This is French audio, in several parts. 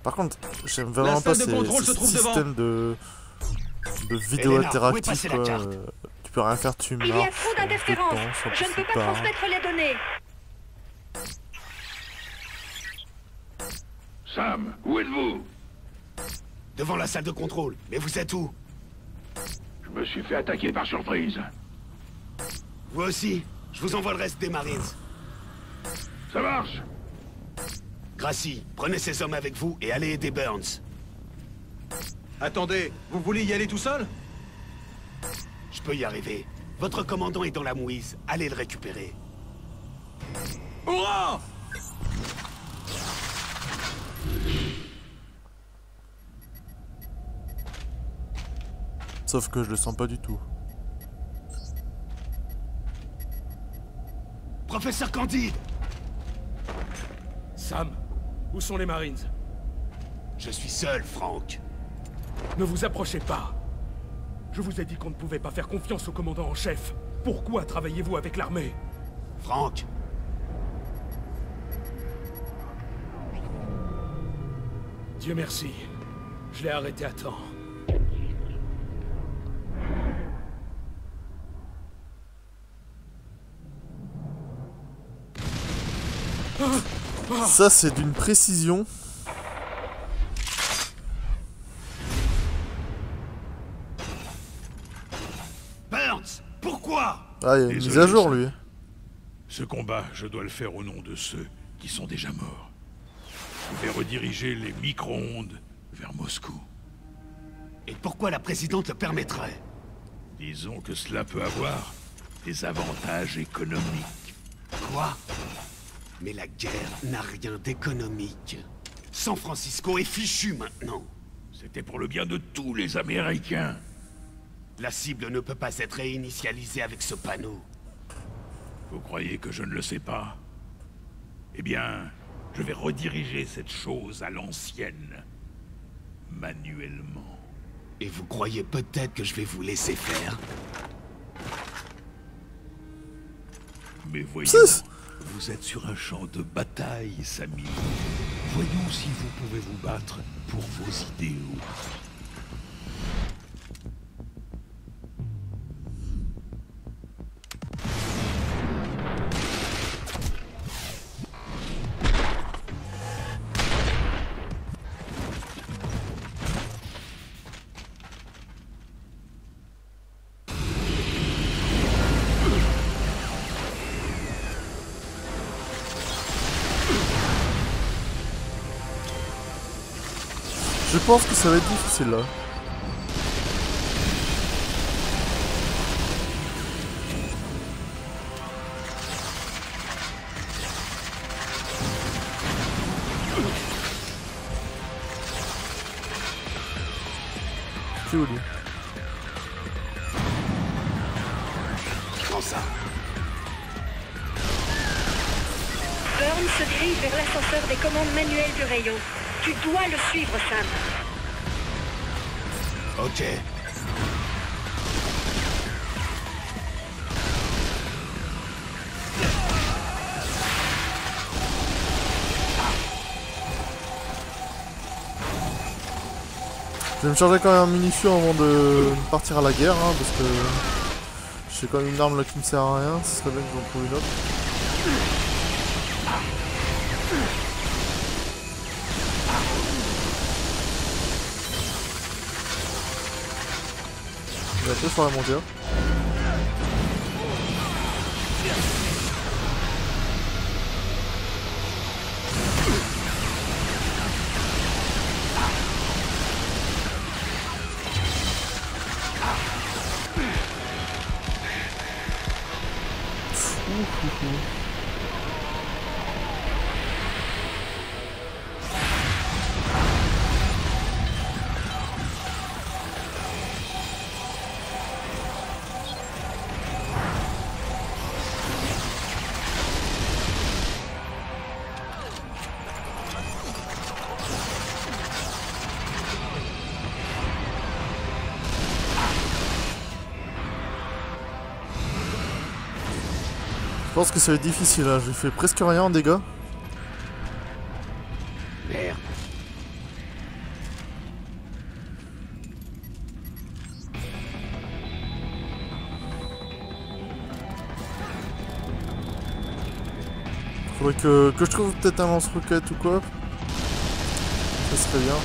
Par contre, j'aime vraiment pas ces systèmes de vidéo Elena, interactif, où est passée quoi. la carte Tu peux rien faire, tu Il y a marches, trop d'interférences. Je ne peux pas transmettre les données. Sam, où êtes-vous? Devant la salle de contrôle. Mais vous êtes où? Je me suis fait attaquer par surprise. Vous aussi? Je vous envoie le reste des Marines. Ça marche. Gracie, prenez ces hommes avec vous et allez aider Burns. Attendez, vous voulez y aller tout seul? Je peux y arriver. Votre commandant est dans la mouise. Allez le récupérer. Hurrah! Sauf que je le sens pas du tout. Professeur Candide! Sam, où sont les Marines? Je suis seul, Frank. Ne vous approchez pas. Je vous ai dit qu'on ne pouvait pas faire confiance au commandant en chef. Pourquoi travaillez-vous avec l'armée? Frank, Dieu merci. Je l'ai arrêté à temps. Ça, c'est d'une précision. Burns, pourquoi? Ah, il y a une mise à jour, lui. Ce combat, je dois le faire au nom de ceux qui sont déjà morts. Je vais rediriger les micro-ondes vers Moscou. Et pourquoi la présidente le permettrait? Disons que cela peut avoir des avantages économiques. Quoi? Mais la guerre n'a rien d'économique. San Francisco est fichu maintenant. C'était pour le bien de tous les Américains. La cible ne peut pas être réinitialisée avec ce panneau. Vous croyez que je ne le sais pas? Eh bien, je vais rediriger cette chose à l'ancienne. Manuellement. Et vous croyez peut-être que je vais vous laisser faire? Mais voyons, vous êtes sur un champ de bataille, Samy. Voyons si vous pouvez vous battre pour vos idéaux. Je pense que ça va être difficile, là. C'est où, lui? Prends ça. Burns se dirige vers l'ascenseur des commandes manuelles du rayon. Tu dois le suivre, Sam. Ok. Je vais me charger quand même en munitions avant de partir à la guerre, hein, parce que j'ai quand même une arme là qui me sert à rien, ce serait bien que j'en trouve une autre. Je vais un peu sur la montée. Je pense que ça va être difficile, là. J'ai fait presque rien en dégâts. Merde. Faudrait que je trouve peut-être un lance-roquette ou quoi. Ça serait bien.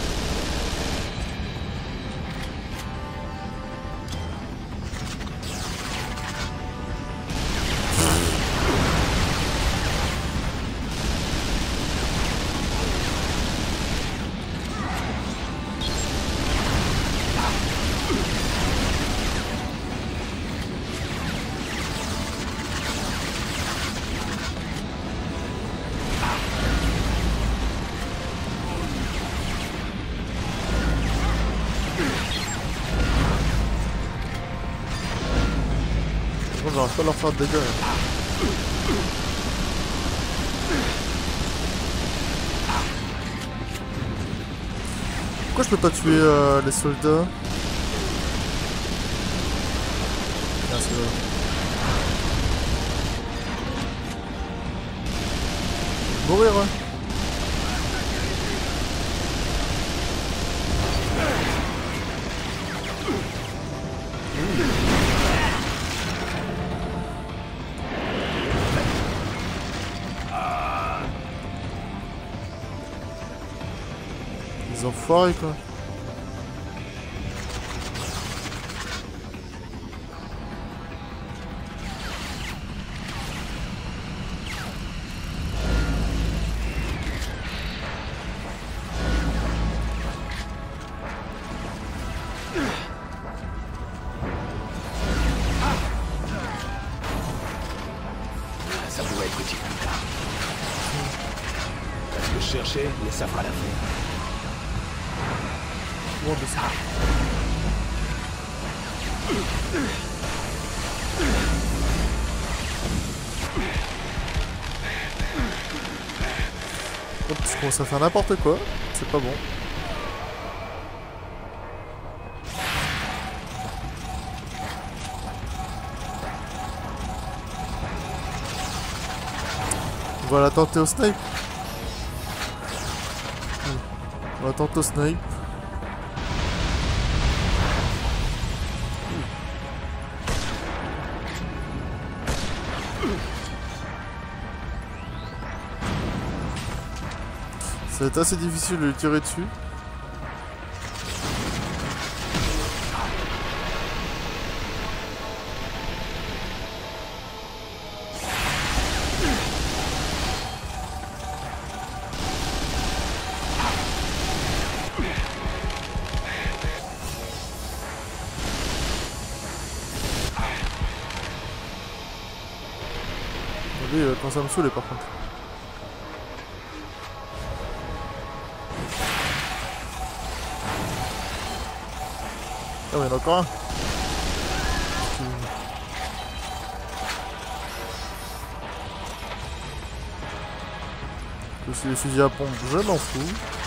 J'arrive pas à leur faire de dégâts. Là. Pourquoi je peux pas tuer les soldats? Ah, c'est vrai. Mourir, ouais. Les enfoirés quoi. Ça pourrait être utile plus tard. Parce que je cherchais, mais ça fera l'affaire. Bon, de ça. Hop, je commence à faire n'importe quoi. C'est pas bon. On va la tenter au snipe. On va tenter au snipe. Ça va être assez difficile de lui tirer dessus. Lui, quand ça me saoule par contre. Ah ouais, il y en a encore un. Que c'est les fusils à pompe, je m'en fous.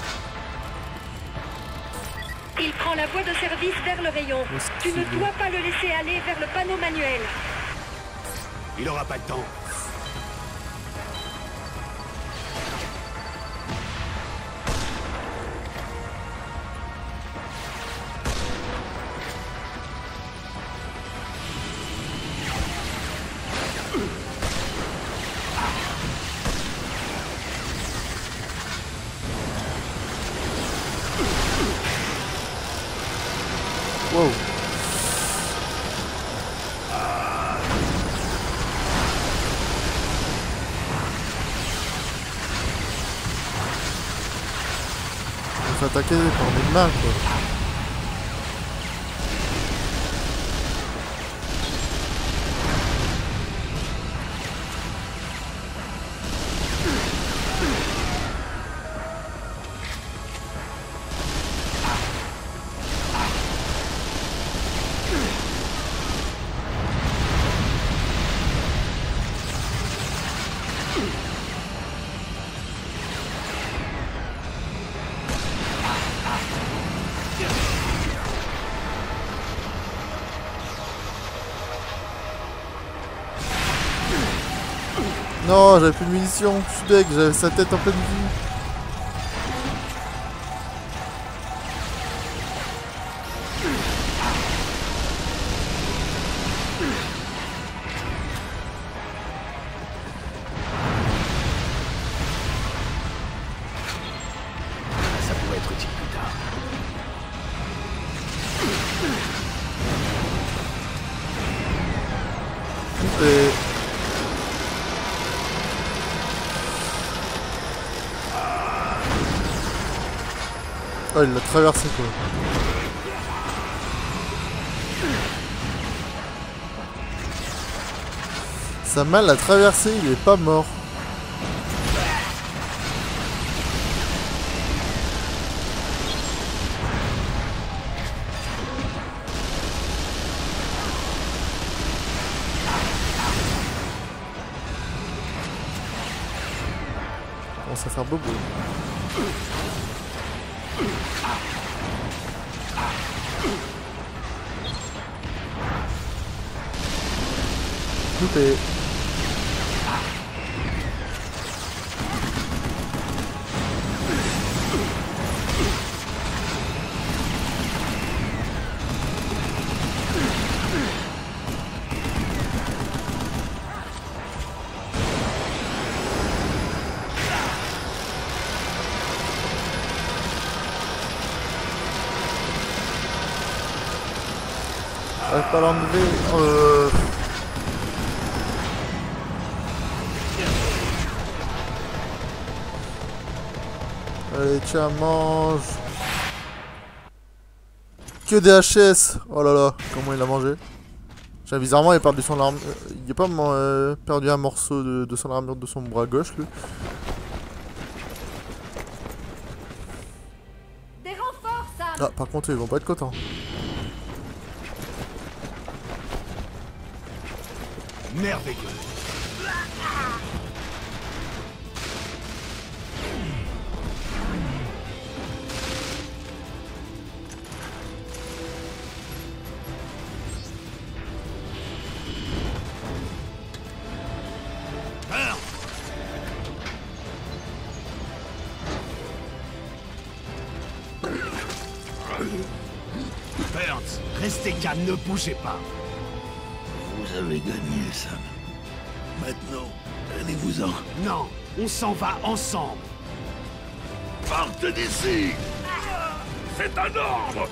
Il prend la voie de service vers le rayon. Tu ne dois pas le laisser aller vers le panneau manuel. Il aura pas le temps. Wow. On se fait attaquer par des mains quoi. Non, j'avais plus de munitions, je suis deg, j'avais sa tête en pleine vue. Et... Oh, il l'a traversé quoi. Sa main l'a traversé, il est pas mort. Ça va faire beau bruit. Loupé. J'arrive pas à l'enlever. Allez, tiens, mange. Que des HS. Oh là là, comment il a mangé. Tiens, bizarrement, il a perdu son arme. Il a pas perdu un morceau de son armure de son bras gauche, lui. Des renforts, Sam. Ah, par contre, ils vont pas être contents. Merveilleux. Burns, restez calme, ne bougez pas. Vous avez gagné, Sam. Maintenant, allez-vous-en. Non, on s'en va ensemble. Partez d'ici! C'est un ordre!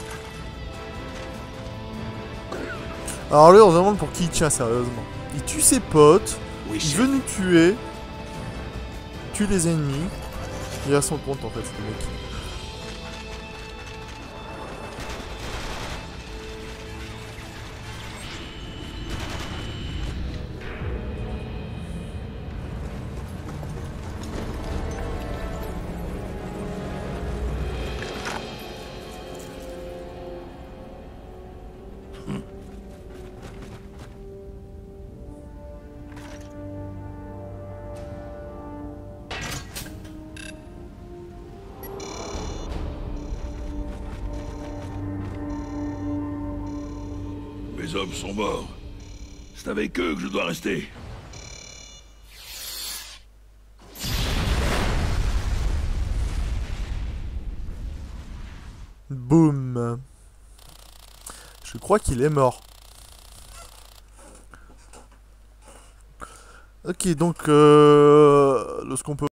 Alors lui, on se demande pour qui il tient, sérieusement. Il tue ses potes, Oui, il chef. veut nous tuer, tue les ennemis. Il a son compte, en fait, ce mec. Mes hommes sont morts. C'est avec eux que je dois rester. Boum. Je crois qu'il est mort. Ok, donc, ce qu'on peut...